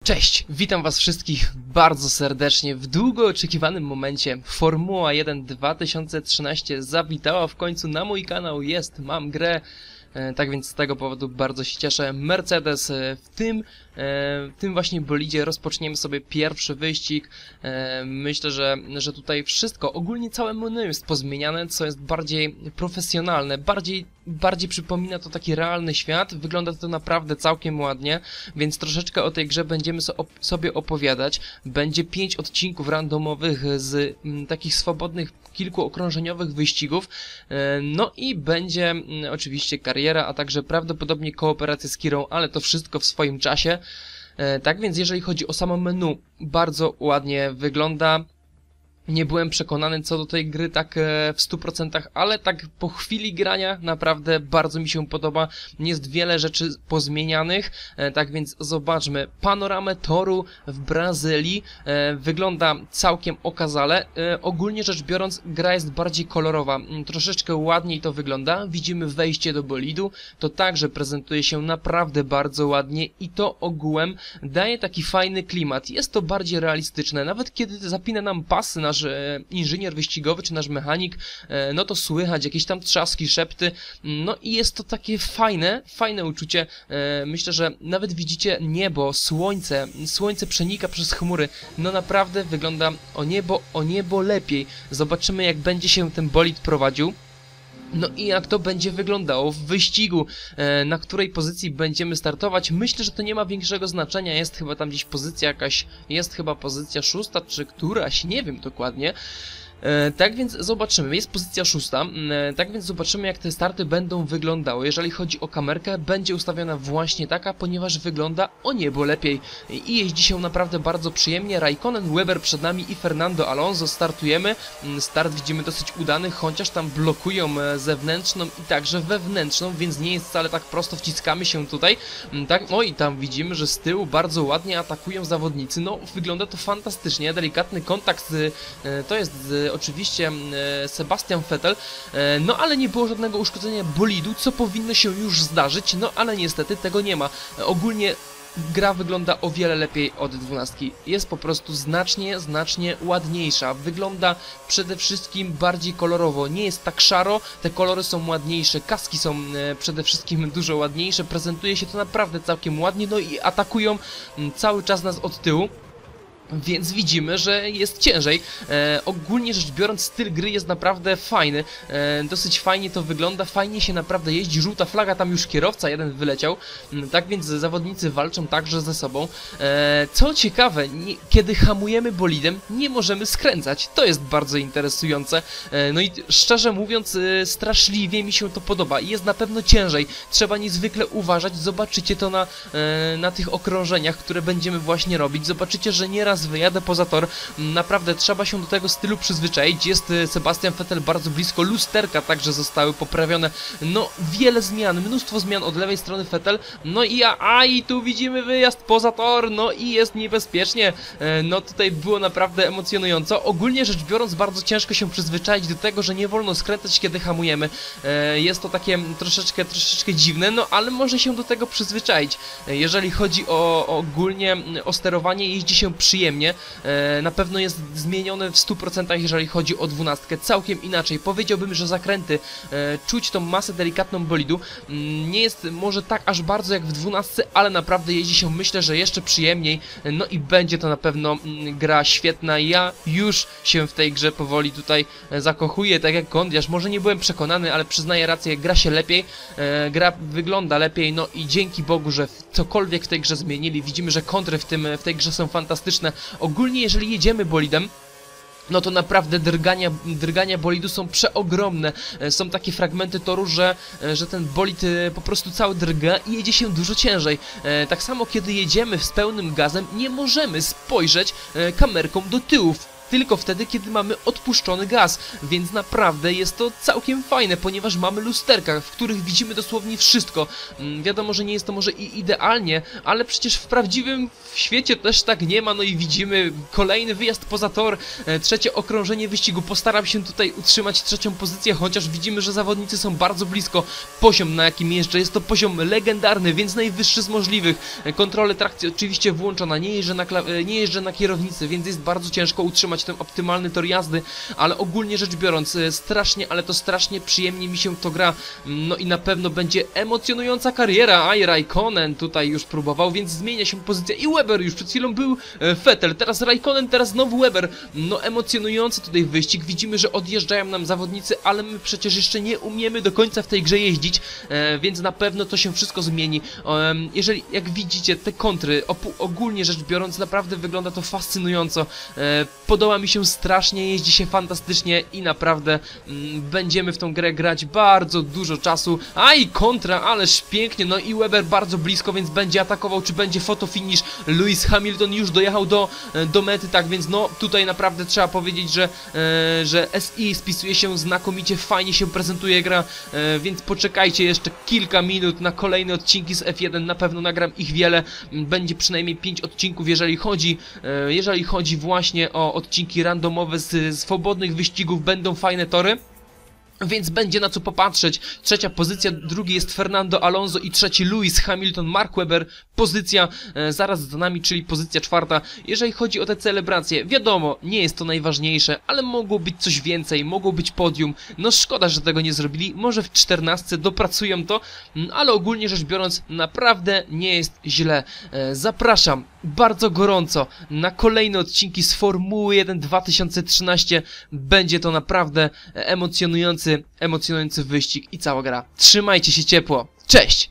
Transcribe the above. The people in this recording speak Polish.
Cześć, witam was wszystkich bardzo serdecznie. W długo oczekiwanym momencie Formuła 1 2013 zawitała w końcu na mój kanał. Mam grę. Tak więc z tego powodu bardzo się cieszę. Mercedes w tym właśnie bolidzie rozpoczniemy sobie pierwszy wyścig. Myślę, że tutaj wszystko, ogólnie całe menu jest pozmieniane, co jest bardziej profesjonalne, bardziej przypomina to taki realny świat. Wygląda to naprawdę całkiem ładnie, więc troszeczkę o tej grze będziemy sobie opowiadać. Będzie 5 odcinków randomowych z takich swobodnych, kilkuokrążeniowych wyścigów. No i będzie oczywiście kariera, a także prawdopodobnie kooperacja z Kirą, ale to wszystko w swoim czasie. Tak więc jeżeli chodzi o samo menu, bardzo ładnie wygląda. Nie byłem przekonany co do tej gry tak w 100%, ale tak po chwili grania naprawdę bardzo mi się podoba. Jest wiele rzeczy pozmienianych, tak więc zobaczmy. Panoramę toru w Brazylii wygląda całkiem okazale. Ogólnie rzecz biorąc, gra jest bardziej kolorowa. Troszeczkę ładniej to wygląda. Widzimy wejście do bolidu. To także prezentuje się naprawdę bardzo ładnie i to ogółem daje taki fajny klimat. Jest to bardziej realistyczne. Nawet kiedy zapina nam pasy nasz inżynier wyścigowy czy nasz mechanik, no to słychać jakieś tam trzaski, szepty, no i jest to takie fajne uczucie. Myślę, że nawet widzicie niebo, słońce przenika przez chmury, no naprawdę wygląda o niebo lepiej. Zobaczymy, jak będzie się ten bolid prowadził. No i jak to będzie wyglądało w wyścigu, na której pozycji będziemy startować. Myślę, że to nie ma większego znaczenia, jest chyba tam gdzieś pozycja jakaś, jest chyba pozycja 6 czy któraś, nie wiem dokładnie. Tak więc zobaczymy, jest pozycja 6, tak więc zobaczymy, jak te starty będą wyglądały. Jeżeli chodzi o kamerkę, będzie ustawiona właśnie taka, ponieważ wygląda o niebo lepiej i jeździ się naprawdę bardzo przyjemnie. Raikkonen, Weber przed nami i Fernando Alonso. Startujemy, start widzimy dosyć udany, chociaż tam blokują zewnętrzną i także wewnętrzną, więc nie jest wcale tak prosto, wciskamy się tutaj. Tak, no i tam widzimy, że z tyłu bardzo ładnie atakują zawodnicy, no wygląda to fantastycznie, delikatny kontakt, to jest oczywiście Sebastian Vettel, no ale nie było żadnego uszkodzenia bolidu, co powinno się już zdarzyć, no ale niestety tego nie ma. Ogólnie gra wygląda o wiele lepiej od 12. Jest po prostu znacznie ładniejsza. Wygląda przede wszystkim bardziej kolorowo. Nie jest tak szaro, te kolory są ładniejsze, kaski są przede wszystkim dużo ładniejsze. Prezentuje się to naprawdę całkiem ładnie, no i atakują cały czas nas od tyłu. Więc widzimy, że jest ciężej. Ogólnie rzecz biorąc, styl gry jest naprawdę fajny. Dosyć fajnie to wygląda, fajnie się naprawdę jeździ. Żółta flaga, tam już kierowca jeden wyleciał. Tak więc zawodnicy walczą także ze sobą. Co ciekawe, kiedy hamujemy bolidem, nie możemy skręcać. To jest bardzo interesujące. No i szczerze mówiąc, straszliwie mi się to podoba. I jest na pewno ciężej. Trzeba niezwykle uważać. Zobaczycie to na tych okrążeniach, które będziemy właśnie robić. Zobaczycie, że nieraz wyjadę poza tor. Naprawdę trzeba się do tego stylu przyzwyczaić. Jest Sebastian Vettel bardzo blisko. Lusterka także zostały poprawione. No, wiele zmian, mnóstwo zmian od lewej strony Vettel. No i i tu widzimy wyjazd poza tor. No i jest niebezpiecznie. No tutaj było naprawdę emocjonująco. Ogólnie rzecz biorąc, bardzo ciężko się przyzwyczaić do tego, że nie wolno skręcać, kiedy hamujemy. Jest to takie troszeczkę dziwne, no ale może się do tego przyzwyczaić. Jeżeli chodzi ogólnie o sterowanie, jeździ się przyjemnie. Na pewno jest zmienione w 100%, jeżeli chodzi o 12. Całkiem inaczej. Powiedziałbym, że zakręty, czuć tą masę delikatną bolidu. Nie jest może tak aż bardzo jak w 12, ale naprawdę jeździ się, myślę, że jeszcze przyjemniej. No i będzie to na pewno gra świetna. Ja już się w tej grze powoli tutaj zakochuję, tak jak Kondiasz. Może nie byłem przekonany, ale przyznaję rację, gra się lepiej. Gra wygląda lepiej, no i dzięki Bogu, że cokolwiek w tej grze zmienili. Widzimy, że kontry w tej grze są fantastyczne. Ogólnie jeżeli jedziemy bolidem, no to naprawdę drgania bolidu są przeogromne. Są takie fragmenty toru, że ten bolid po prostu cały drga i jedzie się dużo ciężej. Tak samo kiedy jedziemy z pełnym gazem, nie możemy spojrzeć kamerką do tyłu. tylko wtedy, kiedy mamy odpuszczony gaz, więc naprawdę jest to całkiem fajne, ponieważ mamy lusterka, w których widzimy dosłownie wszystko. Wiadomo, że nie jest to może i idealnie, ale przecież w prawdziwym świecie też tak nie ma, no i widzimy kolejny wyjazd poza tor, trzecie okrążenie wyścigu. Postaram się tutaj utrzymać trzecią pozycję, chociaż widzimy, że zawodnicy są bardzo blisko. Poziom, na jakim jeżdżę, jest to poziom legendarny, więc najwyższy z możliwych. Kontrolę trakcji oczywiście włączona, nie jeżdżę na kierownicy, więc jest bardzo ciężko utrzymać ten optymalny tor jazdy, ale ogólnie rzecz biorąc, strasznie, ale to strasznie przyjemnie mi się to gra, no i na pewno będzie emocjonująca kariera. Raikkonen tutaj już próbował, więc zmienia się pozycja i Weber, już przed chwilą był Vettel, teraz Raikkonen, teraz znowu Weber. No emocjonujący tutaj wyścig, widzimy, że odjeżdżają nam zawodnicy, ale my przecież jeszcze nie umiemy do końca w tej grze jeździć, więc na pewno to się wszystko zmieni. Jeżeli, jak widzicie, te kontry, ogólnie rzecz biorąc, naprawdę wygląda to fascynująco. Podoba mi się strasznie, jeździ się fantastycznie i naprawdę będziemy w tą grę grać bardzo dużo czasu. I kontra, ależ pięknie, no i Weber bardzo blisko, więc będzie atakował, czy będzie fotofinish. Lewis Hamilton już dojechał do mety, tak więc no tutaj naprawdę trzeba powiedzieć, że SI spisuje się znakomicie, fajnie się prezentuje gra, więc poczekajcie jeszcze kilka minut na kolejne odcinki z F1, na pewno nagram ich wiele, będzie przynajmniej 5 odcinków, jeżeli chodzi właśnie o odcinki randomowe z swobodnych wyścigów, będą fajne tory. Więc będzie na co popatrzeć. Trzecia pozycja, drugi jest Fernando Alonso i trzeci Lewis Hamilton, Mark Webber, pozycja zaraz za nami, czyli pozycja czwarta. Jeżeli chodzi o te celebracje, wiadomo, nie jest to najważniejsze, ale mogło być coś więcej, mogło być podium. No szkoda, że tego nie zrobili, może w 14 dopracują to, ale ogólnie rzecz biorąc naprawdę nie jest źle. Zapraszam bardzo gorąco na kolejne odcinki z Formuły 1 2013. Będzie to naprawdę emocjonujący wyścig i cała gra. Trzymajcie się ciepło. Cześć!